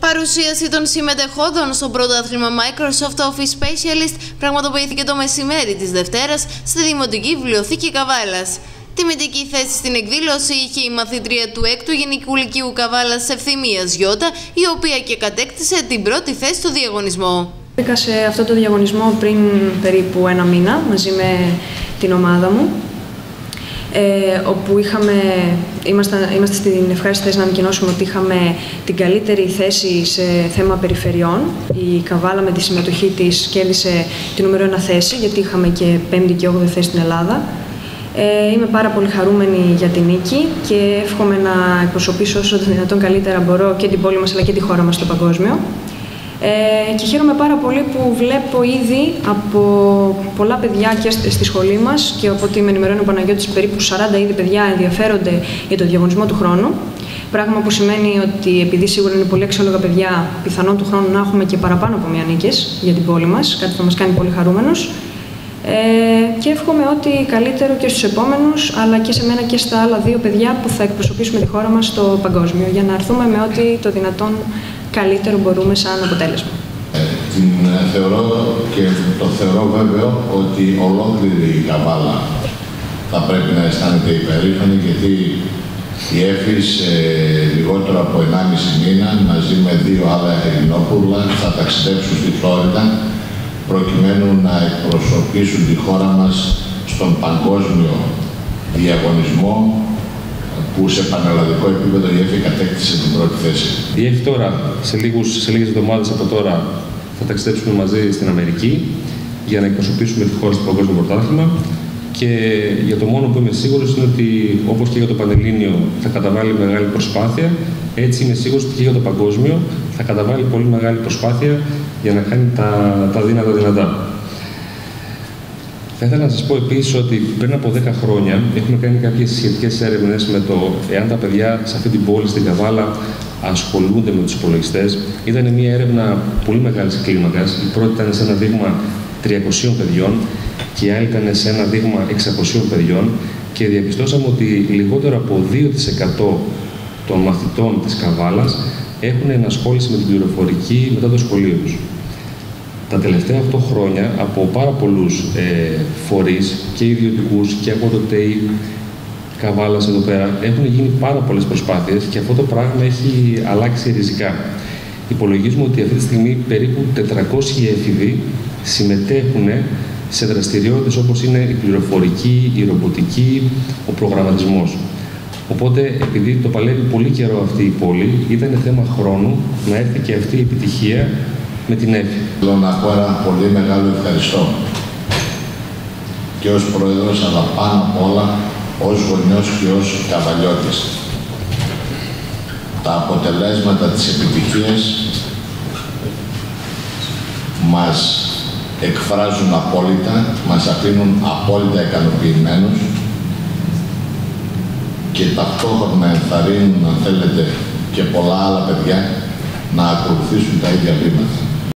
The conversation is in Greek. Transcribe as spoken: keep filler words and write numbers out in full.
Παρουσίαση των συμμετεχόντων στο πρωτάθλημα Microsoft Office Specialist πραγματοποιήθηκε το μεσημέρι της Δευτέρας στη Δημοτική Βιβλιοθήκη Καβάλας. Τιμητική θέση στην εκδήλωση είχε η μαθήτρια του έκτου Γενικού Λυκείου Καβάλας Ευθυμίας Γιώτα, η οποία και κατέκτησε την πρώτη θέση στο διαγωνισμό. Μπήκα σε αυτό το διαγωνισμό πριν περίπου ένα μήνα μαζί με την ομάδα μου, ε, όπου είχαμε, είμαστε, είμαστε στην ευχάριστη θέση να ανακοινώσουμε ότι είχαμε την καλύτερη θέση σε θέμα περιφερειών. Η Καβάλα με τη συμμετοχή της κέρδισε την νούμερο ένα θέση, γιατί είχαμε και πέμπτη και όγδοη θέση στην Ελλάδα. Ε, είμαι πάρα πολύ χαρούμενη για την νίκη και εύχομαι να εκπροσωπήσω όσο το δυνατόν καλύτερα μπορώ και την πόλη μας αλλά και τη χώρα μας στο παγκόσμιο. Ε, και χαίρομαι πάρα πολύ που βλέπω ήδη από πολλά παιδιά και στη σχολή μας και από ό,τι με ενημερώνει ο Παναγιώτης, περίπου σαράντα ήδη παιδιά ενδιαφέρονται για το διαγωνισμό του χρόνου. Πράγμα που σημαίνει ότι επειδή σίγουρα είναι πολύ αξιόλογα παιδιά, πιθανόν του χρόνου να έχουμε και παραπάνω από μία νίκες για την πόλη μας, κάτι που θα μας κάνει πολύ χαρούμενους. Ε, και εύχομαι ότι καλύτερο και στους επόμενους, αλλά και σε μένα και στα άλλα δύο παιδιά που θα εκπροσωπήσουμε τη χώρα μας στο παγκόσμιο, για να έρθουμε με ό,τι το δυνατόν καλύτερο μπορούμε σαν αποτέλεσμα. Ε, την θεωρώ και το θεωρώ βέβαιο ότι ολόκληρη η Καβάλα θα πρέπει να αισθάνεται υπερήφανη, γιατί η Έφης ε, λιγότερο από ενάμιση μήνα μαζί με δύο άλλα Ελληνόπουλα θα ταξιδέψουν στη Φλόριντα προκειμένου να εκπροσωπήσουν τη χώρα μας στον παγκόσμιο διαγωνισμό που σε πανελλαδικό επίπεδο η Έφη κατέκτησε την πρώτη θέση. Η Έφη τώρα, σε, λίγους, σε λίγες εβδομάδες από τώρα, θα ταξιδέψουμε μαζί στην Αμερική για να εκπροσωπήσουμε τη χώρα στο παγκόσμιο πρωτάθλημα. Και για το μόνο που είμαι σίγουρος είναι ότι, όπως και για το Πανελλήνιο, θα καταβάλει μεγάλη προσπάθεια. Έτσι είμαι σίγουρος ότι και για το παγκόσμιο θα καταβάλει πολύ μεγάλη προσπάθεια για να κάνει τα, τα δύνατα δυνατά. Θα ήθελα να σας πω επίσης ότι πριν από δέκα χρόνια έχουμε κάνει κάποιες σχετικές έρευνες με το εάν τα παιδιά σε αυτή την πόλη, στην Καβάλα, ασχολούνται με τους υπολογιστές. Ήταν μια έρευνα πολύ μεγάλης κλίμακας. Η πρώτη ήταν σε ένα δείγμα τριακοσίων παιδιών και η άλλη ήταν σε ένα δείγμα εξακοσίων παιδιών και διαπιστώσαμε ότι λιγότερο από δύο τοις εκατό των μαθητών της Καβάλας έχουν ενασχόληση με την πληροφορική μετά το σχολείο τους. Τα τελευταία οκτώ χρόνια από πάρα πολλούς ε, φορείς και ιδιωτικούς και από το ΤΕΙ Καβάλας εδώ πέρα έχουν γίνει πάρα πολλές προσπάθειες και αυτό το πράγμα έχει αλλάξει ριζικά. Υπολογίζουμε ότι αυτή τη στιγμή περίπου τετρακόσιοι έφηβοι συμμετέχουν σε δραστηριότητες όπως είναι η πληροφορική, η ρομποτική, ο προγραμματισμός. Οπότε, επειδή το παλεύει πολύ καιρό αυτή η πόλη, ήταν θέμα χρόνου να έρθει και αυτή η επιτυχία με την Έφη. Θέλω να πω ένα πολύ μεγάλο ευχαριστώ και ως Πρόεδρος, αλλά πάνω απ' όλα ως γονιός και ως Καβαλιώτης. Τα αποτελέσματα της επιτυχίας μας εκφράζουν απόλυτα, μας αφήνουν απόλυτα ικανοποιημένους και ταυτόχρονα ενθαρρύνουν, αν θέλετε, και πολλά άλλα παιδιά να ακολουθήσουν τα ίδια βήματα.